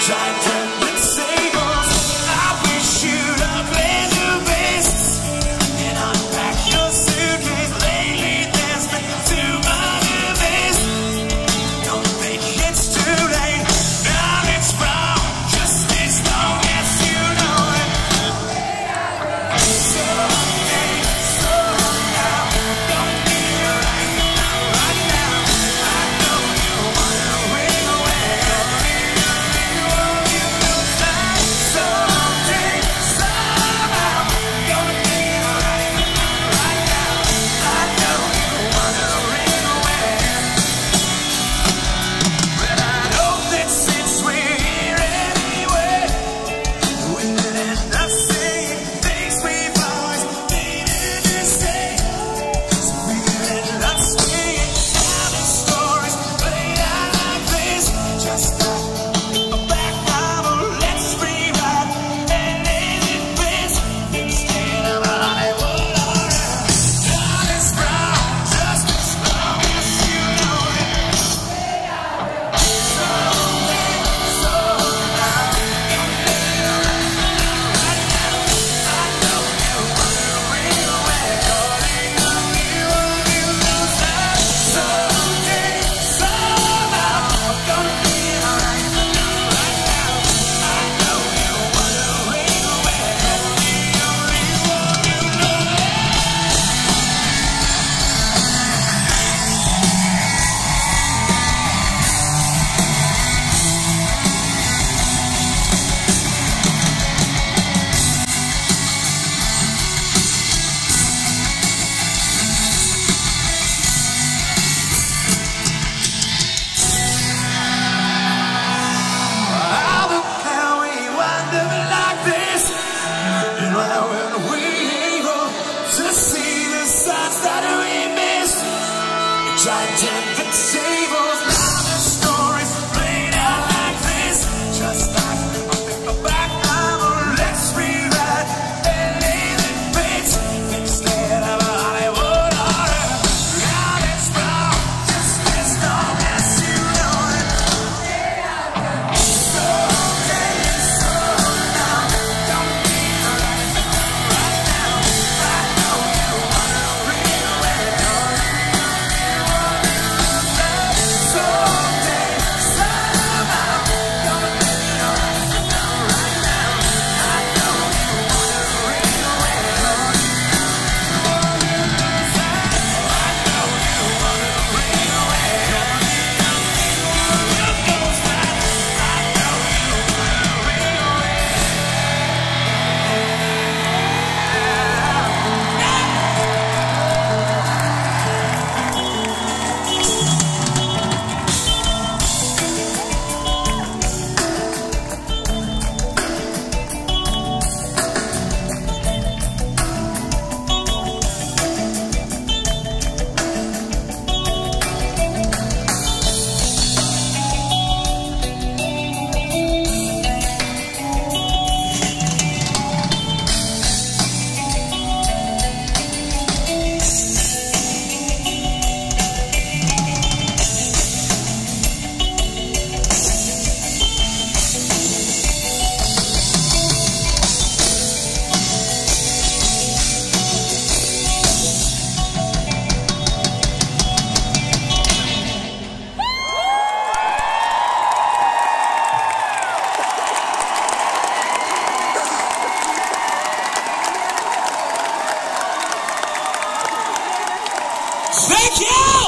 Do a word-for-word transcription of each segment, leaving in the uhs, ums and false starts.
Thank you!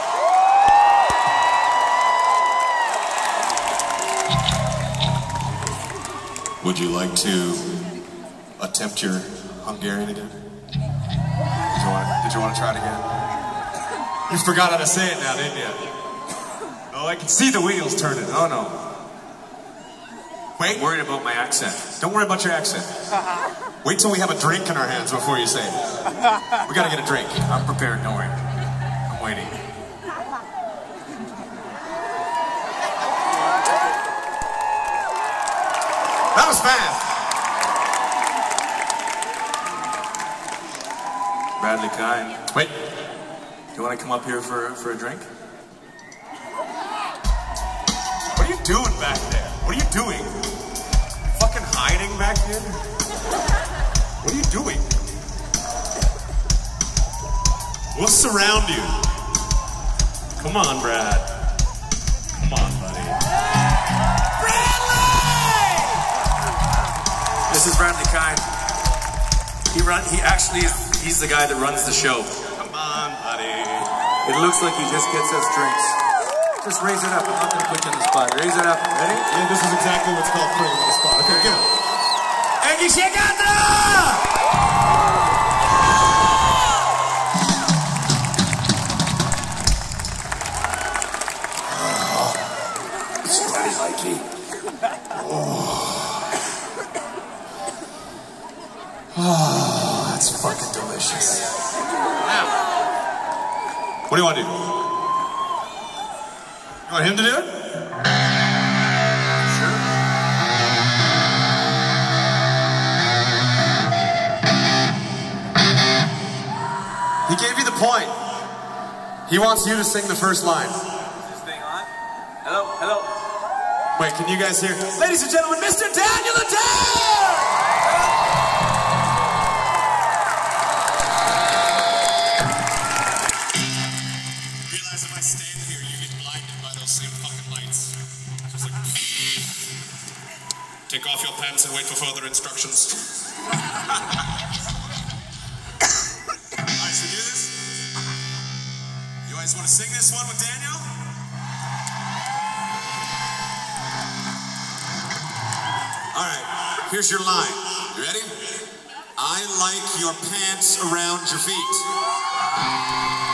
Would you like to attempt your Hungarian again? Did you want to, did you want to try it again? You forgot how to say it now, didn't you? Oh, I can see the wheels turning. Oh, no. Wait, worried about my accent. Don't worry about your accent. Wait till we have a drink in our hands before you say it. We gotta get a drink. I'm prepared, don't worry. I'm waiting. That was fast. Bradley Kine. Wait. Do you want to come up here for, for a drink? What are you doing back there? What are you doing? Fucking hiding back here? What are you doing? We'll surround you. Come on, Brad. Come on, buddy. Bradley! This is Bradley Kind. He run. He actually is. He's the guy that runs the show. Come on, buddy. It looks like he just gets us drinks. Just raise it up. I'm not gonna put you on the spot. Raise it up. Ready? Yeah, this is exactly what's called putting on the spot. Okay, give it. Eggy Shekatra! Oh, that's fucking delicious. Now, what do you want to do? You want him to do it? Sure. He gave you the point. He wants you to sing the first line. Is this thing on? Hello, hello. Wait, can you guys hear? Ladies and gentlemen, Mister Daniel Adair! Realize if I stand here, you get blinded by those same fucking lights. Just like, take off your pants and wait for further instructions. Alright, so do this. You guys want to sing this one with Daniel? Alright, here's your line. You ready? I like your pants around your feet.